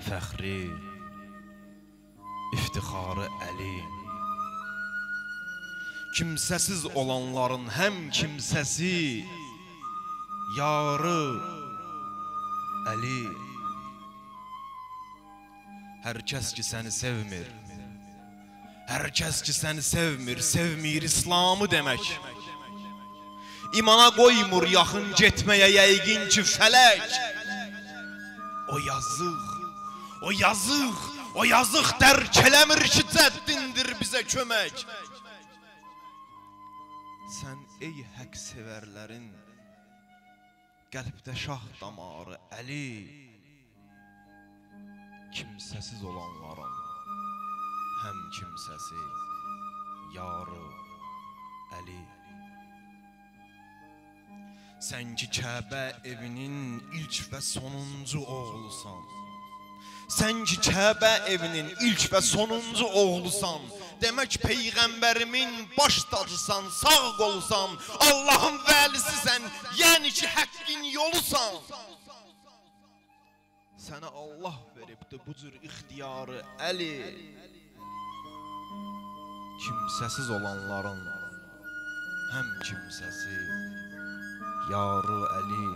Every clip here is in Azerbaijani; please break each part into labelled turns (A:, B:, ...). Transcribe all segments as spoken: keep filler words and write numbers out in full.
A: fəxri, iftixarı Əli. Kimsəsiz olanların həm kimsəsi, yarı Əli. Hər kəs ki səni sevmir, hər kəs ki səni sevmir, sevmir İslamı demək. İmana qoymur yaxın getməyə yəqin ki fələk. O yazıq, o yazıq, o yazıq dərk eləmir ki cəddindir bizə kömək. Sən ey haqq sevərlərin qəlbdə şah damarı Əli, kimsəsiz olanların həm kimsəsi, yarı Əli. Sən ki Kəbə evinin ilk və sonuncu oğlusan, sən ki Kəbə evinin ilk və sonuncu oğlusan, demək Peyğəmbərimin baş tacısan, sağ qolusan, Allahın vəlisisən, yəni ki həqqin yolusan. Sənə Allah veribdi bu cür ixtiyarı Əli, kimsəsiz olanların həm kimsəsi, yarı Əli.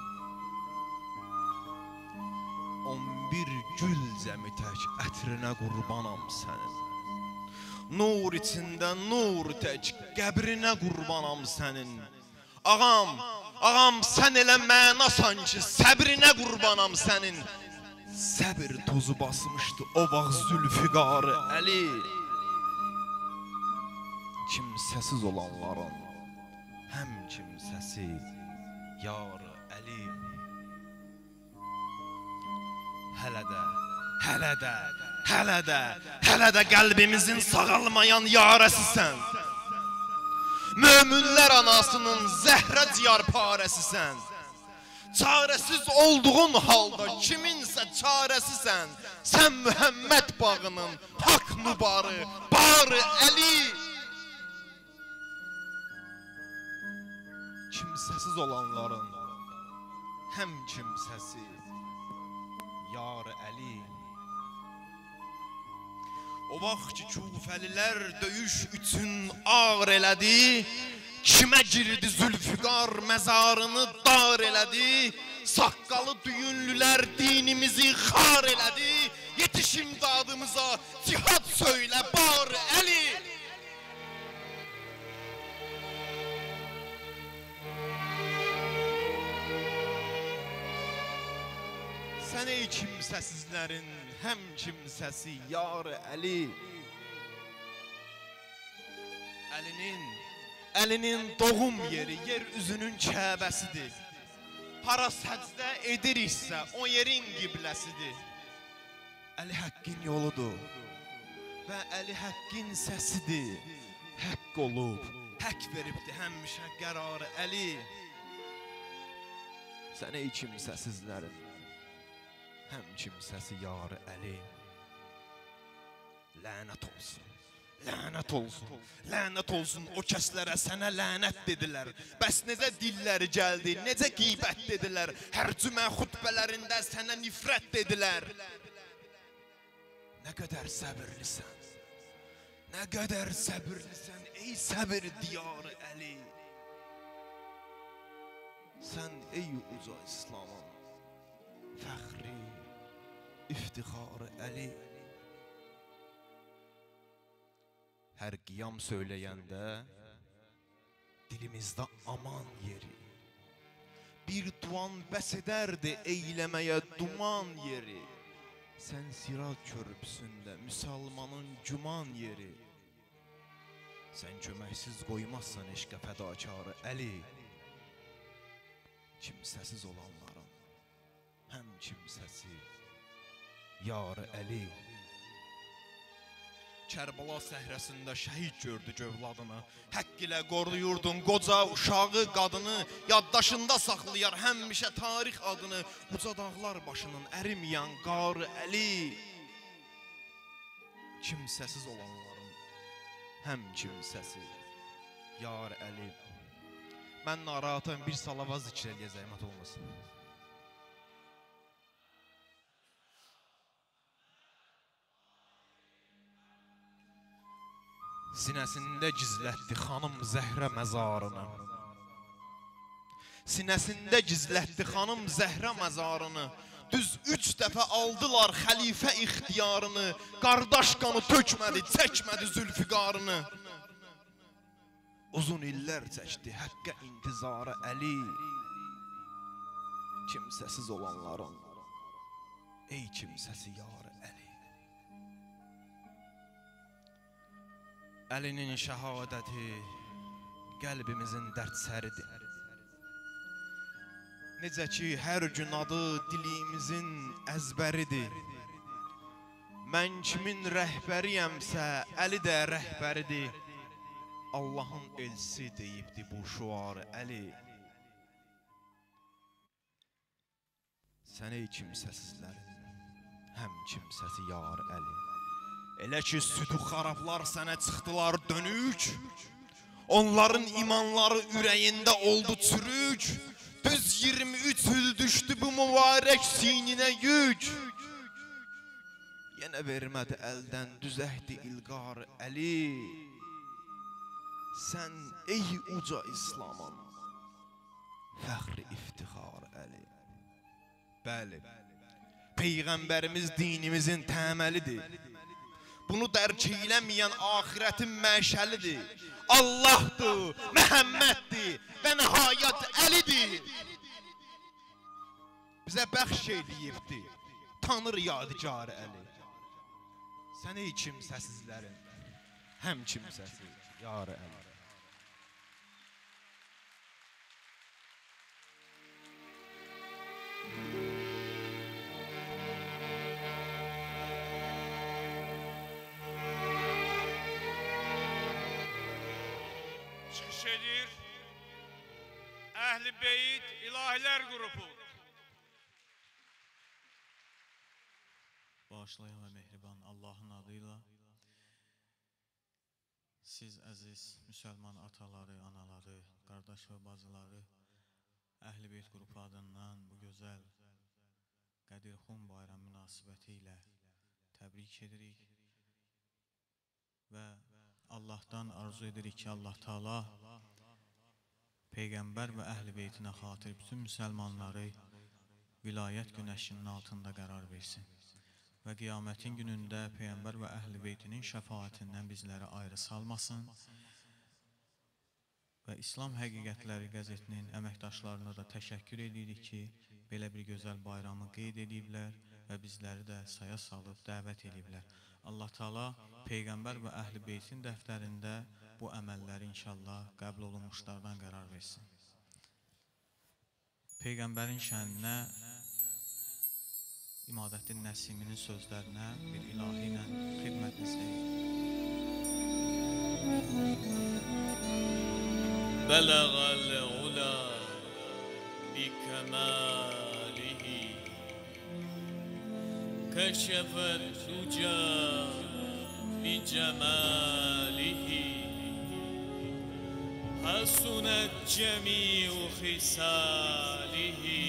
A: On bir gül cəmi tək ətrinə qurbanam sənin, nur içində nur tək qəbrinə qurbanam sənin. Ağam, ağam sən elə mənasan ki səbrinə qurbanam sənin. Səbir tozu basmışdı o vaxt zülfiqarı Əli, kimsəsiz olanların həm kimsəsi, yarı Əli. Hələ də, hələ də, hələ də, hələ də qəlbimizin sağalmayan yarəsisən. Möminlər anasının zəhrə ciyarparəsisən. Çarəsiz olduğun halda kiminsə çarəsisən. Sən Mühəmməd bağının haqq nubarı, barı Əli. Kimsəsiz olanların həm kimsəsi, yarı Əli. O vaxt ki Kufəlilər döyüş üçün ağır elədi, kimə girdi Zülfiqar məzarını dar elədi, saqqalı düyünlülər dinimizi xar elədi, yetiş imdadımıza cihad söylə bar Əli. Sən ey kimsəsizlərin həm kimsəsi, yarı Əli. Əlinin, əlinin doğum yeri yer üzünün Kəbəsidir. Hara səcdə ediriksə o yerin qibləsidir. Əli həqqin yoludur və Əli həqqin səsidir. Həqq olub, haqq veribdi həmişə qərarı Əli. Sən ey kimsəsizlərin həm kimsəsi, yarı Əli. Lənət olsun, lənət olsun, lənət olsun o kəslərə sənə lənət dedilər. Bəs necə dilləri gəldi, necə qeybət dedilər. Hər cümə xutbələrində sənə nifrət dedilər. Nə qədər səbirlisən, nə qədər səbirlisən ey səbir diyarı Əli. Sən ey uca İslamın fəxri, iftixarı Əli. Hər qiyam söyləyəndə dilimizdə aman yeri, bir duan bəs edərdi eyləməyə duman yeri. Sən sirat körpüsündə müsəlmanın güman yeri. Sən köməksiz qoymazsan eşqə fədakarı Əli. Kimsəsiz olanların həm kimsəsi, yarı Əli. Kərbala səhrəsində şəhid gördü gövladını. Həqq ilə qoruyurdun qoca uşağı qadını. Yaddaşında saxlayar həmişə tarix adını. Uca dağlar başının ərimiyən qarı Əli. Kimsəsiz olanların həm kimsəsi, yarı Əli. Mən narahatım, bir salavat zikr eləyəcəyim, zəhmət olmasın. Sinəsində gizlətdi xanım Zəhrə məzarını. Sinəsində gizlətdi xanım Zəhrə məzarını. Düz üç dəfə aldılar xəlifə ixtiyarını. Qardaş qanı tökmədi, çəkmədi zülfiqarını. Uzun illər çəkdi həqqə intizarı Əli. Kimsəsiz olanların ey kimsəsi yarı Əli. Əlinin şəhadəti qəlbimizin dərdsəridir. Necə ki hər gün adı dilimizin əzbəridir. Mən kimin rəhbəriyəmsə Əli də rəhbəridir. Allahın elsi deyibdi bu şuarı Əli. Sən ey kimsəsizlərin həm kimsəsi yarı Əli. Elə ki südü xarablar sənə çıxdılar dönük. Onların imanları ürəyində oldu çürük. Düz iyirmi üç il düşdü bu mübarək sininə yük. Yenə vermədi əldən düzəhdi ilqarı Əli. Sən ey uca İslamın fəxri iftixarı Əli. Bəli, Peyğəmbərimiz dinimizin təməlidir. Bunu dərk eləməyən axirətin məşəlidir. Allahdır, Məhəmməddir və nəhayət Əlidir. Bizə bəxş eləyibdir Tanrı yadigarı Əli. Sən ey kimsəsizlərin həm kimsəsi yarı Əli.
B: Çıxış edir Əhl-i Beyt İlahilər qrupu.
C: Bağışlayan və mehriban Allahın adıyla siz əziz müsəlman ataları, anaları, qardaş və bacıları Əhl-i Beyt qrupu adından bu gözəl Qədirxum bayram münasibəti ilə təbrik edirik və Allahdan arzu edirik ki, Allah Taala Peyğəmbər və Əhl-i Beytinə xatir bütün müsəlmanları vilayət günəşinin altında qərar versin və qiyamətin günündə Peyğəmbər və Əhl-i Beytinin şəfaətindən bizləri ayrı salmasın və İslam Həqiqətləri qəzetinin əməkdaşlarına da təşəkkür edirik ki, belə bir gözəl bayramı qeyd ediblər və bizləri də saya salıb dəvət ediblər. Allah Taala Peyğəmbər və Əhl-i Beytin dəftərində bu əməlləri inşallah qəbul olunmuşlardan qərar versin. Peyğəmbərin şəninə, İmadəddin Nəsiminin sözlərinə bir ilahi ilə xidmətinizdəyik.
D: Bələğəl ulə bikəməlihi Kəşəfət ducə bicəməlihi Həsunət cəmi'u xisalihi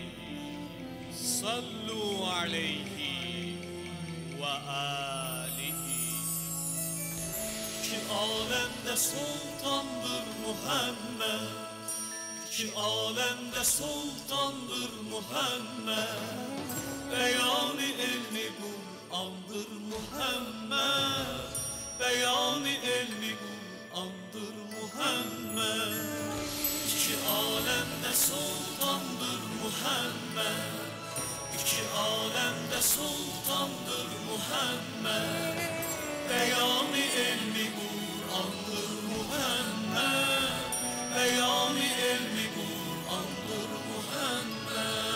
D: Sallu aleyhi və alihi Ki aləmdə sultandır Muhammed Ki aləmdə sultandır Muhammed Beyani elmi Kur'an'dır Muhammed Beyani elmi Kur'an'dır Muhammed İki alemde sultandır Muhammed İki alemde sultandır Muhammed Beyani elmi Kur'an'dır Muhammed Beyani elmi Kur'an'dır Muhammed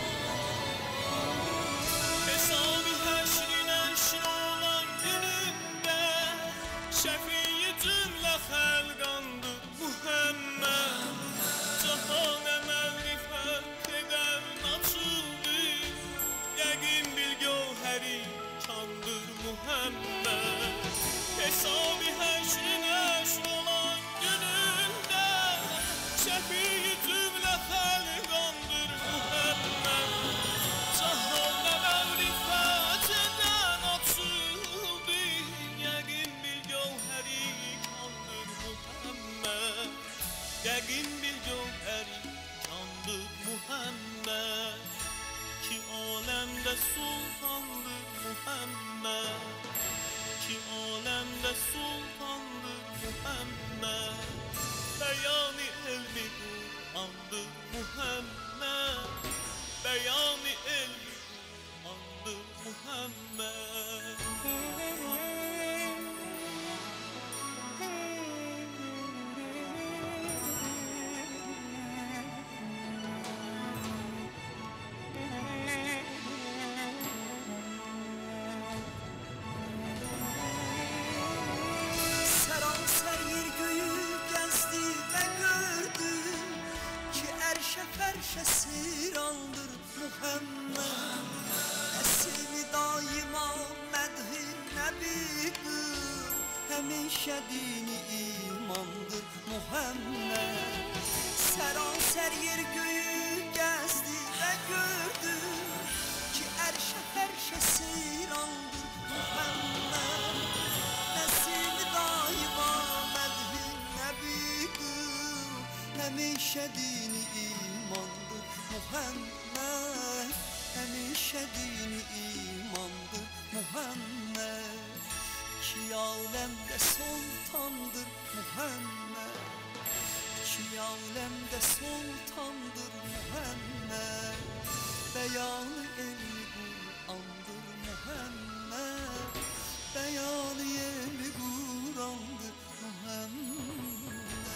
D: Hesabı həşrin əşr olan günün Seranser yer göyü gezdi ve gördü ki erşe ferşe sirandır Muhammed. Esimi daima medhi nebidir, hemişe dini imandır Muhammed. Seranser yer göyü gezdi ve gördü ki erşe ferşe sirandır Muhammed. Nesimi daima medhi nebidir, hemişe dini imandır Muhammed. Hemişe dini imandır Muhammed. Ki alemde sultandır Muhammed. Ki alemde sultandır Muhammed. Beyanı eli Kur'an'dır Muhammed. Beyanı eli Kur'an'dır Muhammed.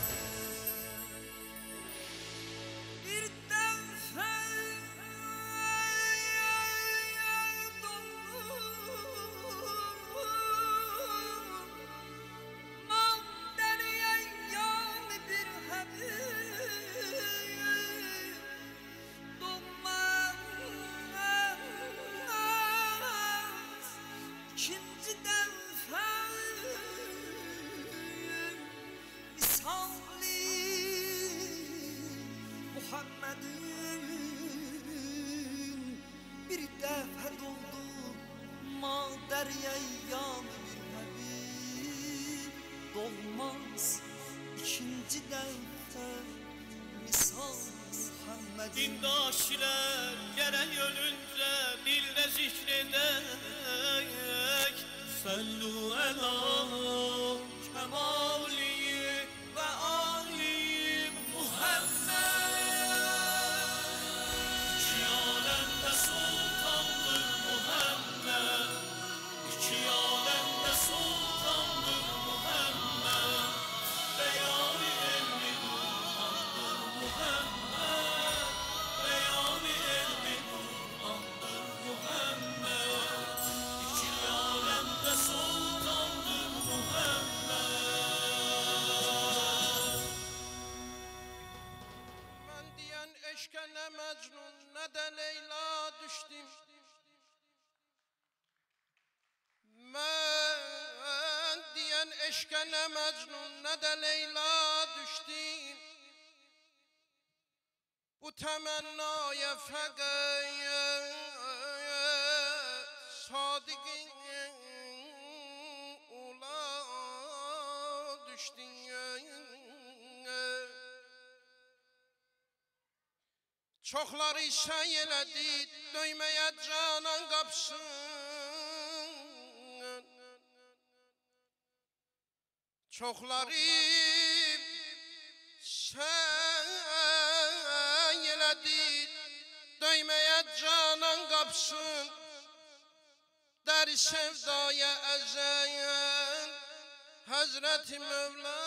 D: Bir defa Muhammed'in bir defa doldu ma deryayam bir habib dolmaz ikinci defa misal Muhammed'in.
E: Dindaşlar gerek ölünce dille zikredek, sallu ala kemali ve ali Muhammed. İki alemde sultandır Muhammed. İki alemde sultandır Muhammed. Beyanı emri Kur'an'dır Muhammed. Beyanı emri Kur'an'dır Muhammed. İki alemde sultandır Muhammed.
B: Ben diyen eşke ne Mecnun ne de Leyla düştüm. Ben diyen eşke ne Mecnun ne de Leyla düştüm. Bu temennaya fakat sadikin ula düştün. Çoxları sən elədi, döyməyə canan qapsın. Çoxları sən elədi, döyməyə canan qapsın. Dəri sevdaya əzən Həzrəti Mövla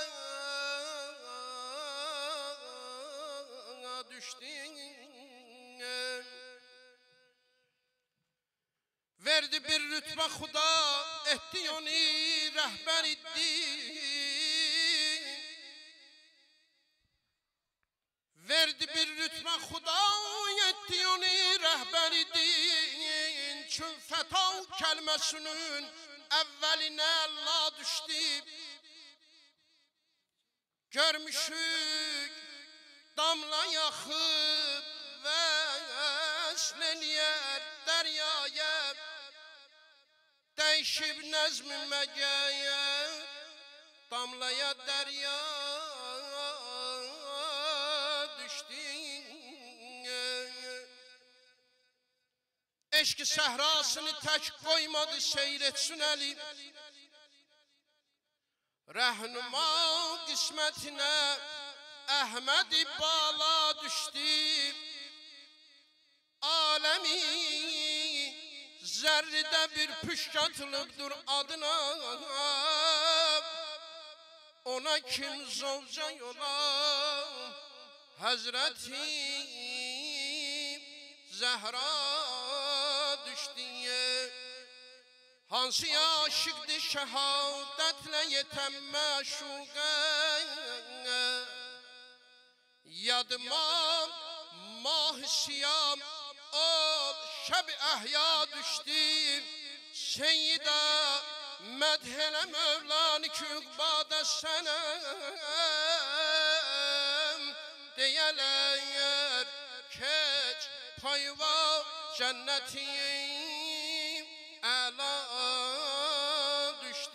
B: düştün. Verdi bir rütbe Xuda, etdi onu rəhbər etdin. Verdi bir rütbe Xuda, etdi onu rəhbər etdin. Çün fəta kəlməsinin əvvəlinə Allah düşdü. Görmüşük damla yaxıb vəsl eləyər dəryaya. Dəyişib nəzmi məgəyər damlaya dərya düşdün. Eşki səhrasını tək qoymadı seyr etsin əli. Rəhnuma qismətinə Əhməd-i bala düşdü. Alemi zerride bir püşk atılıbdır adına. Ona kim zovca yola Hazreti Zehra düştüye. Hansı aşıqdır şehadetle yeten meşuqe. Yadıma mah siyam ol şeb ehya düştü. Seyyida medhele mevlani küqbada senem diyeler keç payva cenneti ela düştü.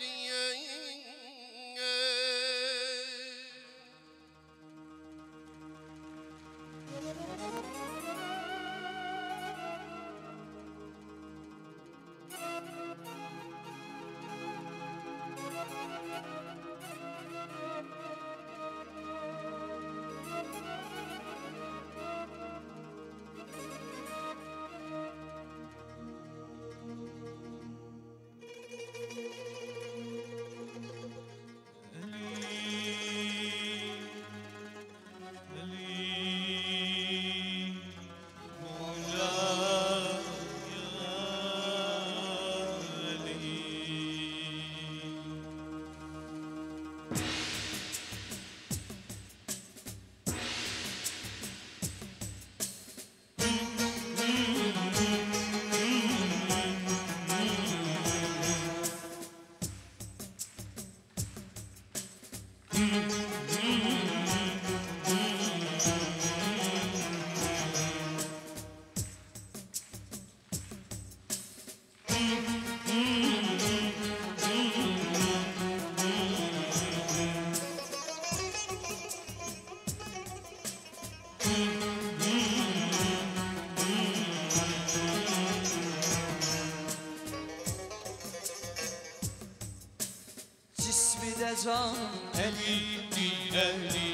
D: Cismi de can
E: Elidir eli,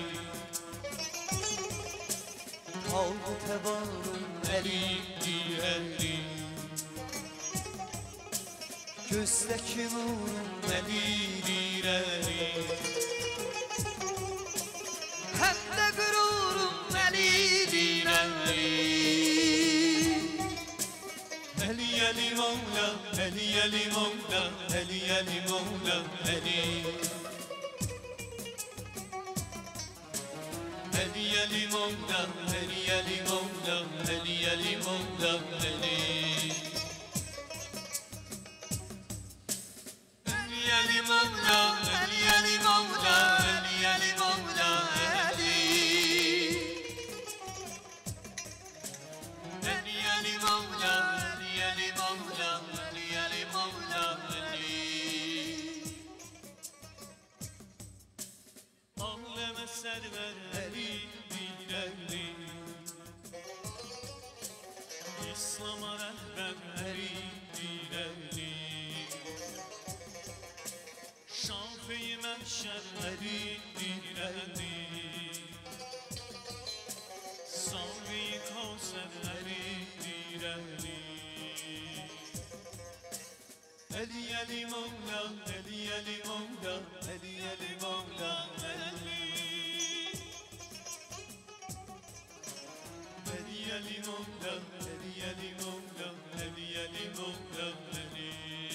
D: aldı tebarım
E: elidir eli,
D: gözdeki nurum
E: elidir eli,
D: hem de gururum
E: elidir eli. Eli eli Mevla, eli eli Mevla, eli eli Mevla, eli. Eli eli Mevla, eli eli Mevla, eli eli Mevla, eli. Eli eli Mevla, eli eli Mevla, eli eli Mevla, eli. Eli eli Mevla, eli eli Mevla, eli eli Mevla, eli. Aleme server eli bir eli, İslam'a rehber eli bir eli, Şafii mahşer eli bir eli, Savi Kavser eli bir eli. Eli eli Mevla, eli eli Mevla, eli eli Mevla, eli. Eli eli Mevla, eli eli Mevla, eli eli Mevla, eli.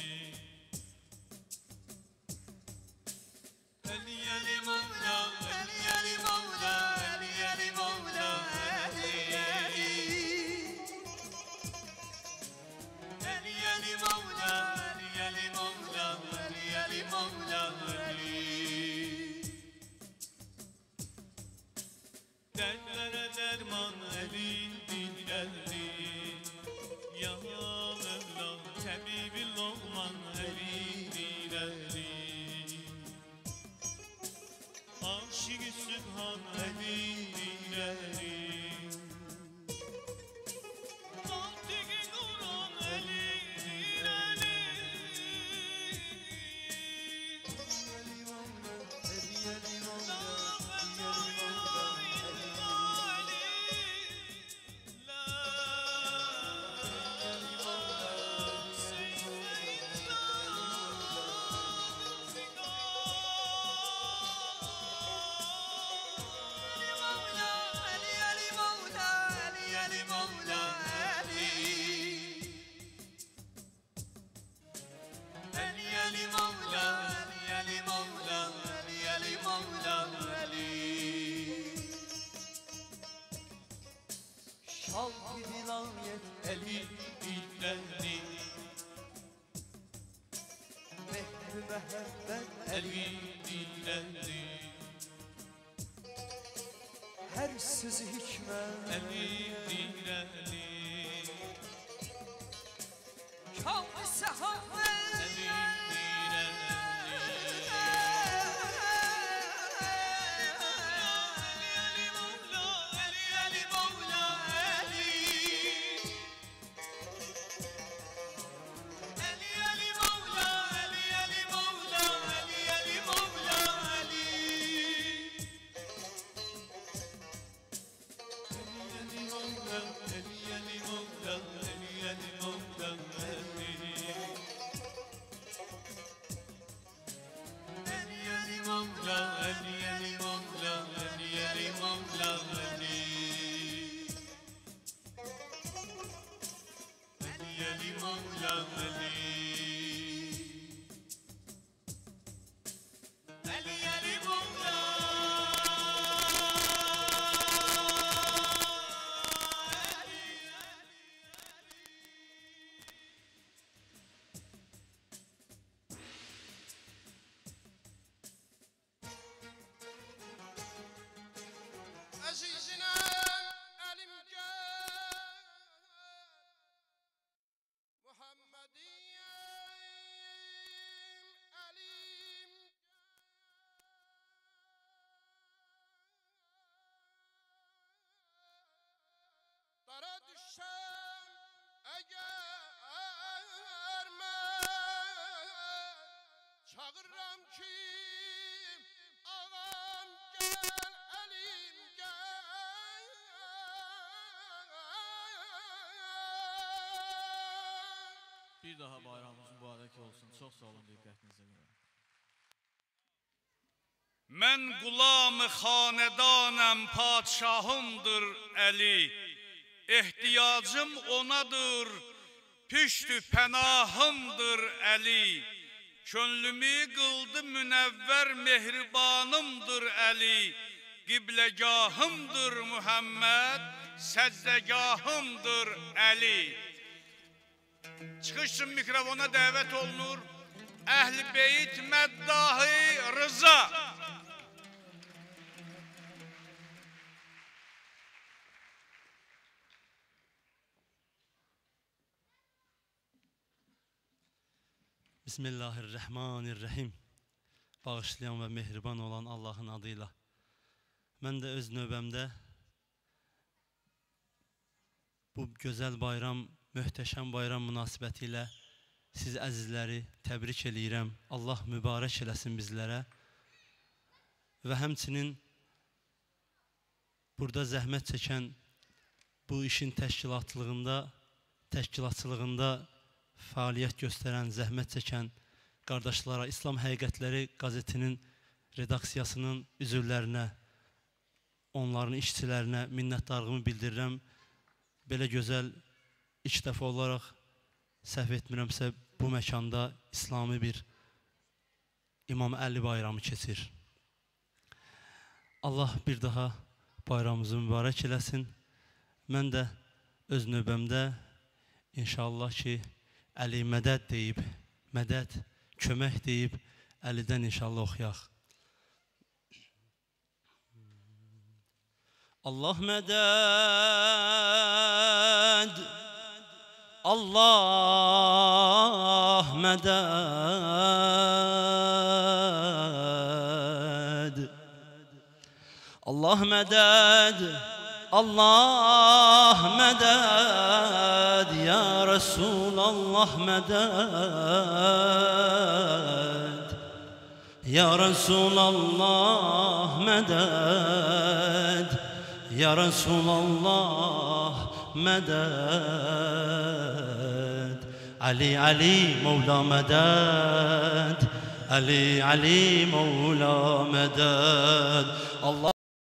E: Eli eli Mevla, eli eli Mevla, eli eli Mevla, eli. Eli eli Mevla, eli eli Mevla, eli eli Mevla, eli. Dertlere derman eli bir eli, ya Mevla tebibi Lokman eli bir eli. Aşık-ı Sübhan eli bir eli, Mantık-ı Kur'an eli bir eli. Ali Mevla, Ali Ali Mevla, Ali Ali Mevla, Ali.
D: Şal bir vilayet
E: Ali dilleri,
D: mehri mehabbet
E: Ali dilleri,
D: her sözü hikmet
E: Ali dilleri,
D: Kâb-ı sehavet
E: Ali dilleri. Ali Mevla, Ali Ali Mevla, Ali. Ali Ali Mevla, Ali Ali Mevla, Ali Ali Mevla, Ali. Ali Ali Mevla, Ali Ali Mevla, Ali Ali Mevla, Ali. Ali Ali Mevla, Ali Ali Mevla, Ali Ali Mevla, Ali. Ali Ali Mevla, Ali. Ali Ali Mevla.
B: Azizinem elim gel Muhammediyem elim gel Dara düşsem eğer ben çağırırım ki ağam gel elim gel
C: Bir daha bayramımız mübarək olsun. Çox sağ olun diqqətinizə görə.
F: Mən qulam-ı xanədanəm, padşahımdır Əli. Ehtiyacım onadır, püştü pənahımdır Əli. Könlümü qıldı münəvvər mehribanımdır Əli. Qibləgahımdır Muhammed, səccəgahımdır Əli. Çıxış üçün mikrofona dəvət olunur. Əhl-i Beyt Məddahı Rıza.
G: Bismillahirrahmanirrahim. Bağışlayan ve mehriban olan Allah'ın adıyla. Ben de öz növbəmdə bu güzel bayram, möhtəşəm bayram münasibətilə siz əzizləri təbrik eləyirəm. Allah mübarək eləsin bizlərə. Və həmçinin burada zəhmət çəkən, bu işin təşkilatlığında, təşkilatçılığında fəaliyyət göstərən, zəhmət çəkən qardaşlara, İslam Həqiqətləri qəzetinin redaksiyasının üzvlərinə, onların işçilərinə minnətdarlığımı bildirirəm. Belə gözəl ilk dəfə olaraq səhv etmirəmsə bu məkanda İslami bir İmam Əli bayramı keçir. Allah bir daha bayramımızı mübarək eləsin. Mən də öz növbəmdə inşallah ki Əli mədəd deyib, mədəd, kömək deyib, Əlidən inşallah oxuyaq. Allah mədəd, Allah mədəd, Allah mədəd, Allah mədəd, ya Resulallah mədəd, ya Resulallah mədəd, ya Resulallah mədəd. Ali Ali Mevla mədəd, Ali Ali Mevla mədəd. Allah